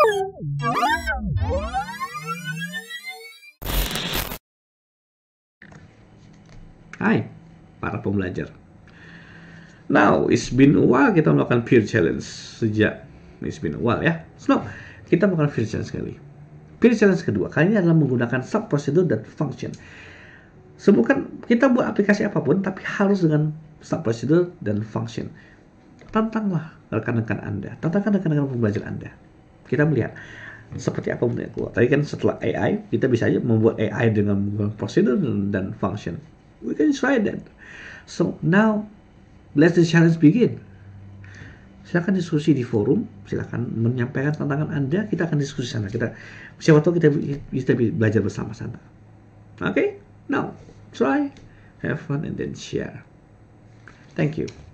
Hai, para pembelajar. Now, it's been a while kita melakukan peer challenge. It's been a while ya. So, kita melakukan peer challenge sekali. Peer challenge kedua, kali ini adalah menggunakan sub prosedur dan function. Bukan kita buat aplikasi apapun, tapi harus dengan sub prosedur dan function. Tantanglah rekan-rekan Anda, tantangkan rekan-rekan pembelajar Anda. Kita melihat seperti apa bentuknya keluar. Tadi kan setelah AI, kita bisa aja membuat AI dengan menggunakan prosedur dan function. We can try that. So now, let the challenge begin. Silakan diskusi di forum, silakan menyampaikan tantangan Anda, kita akan diskusi sana. Siapa tahu kita bisa belajar bersama-sama. Okay? Now, try, have fun, and then share. Thank you.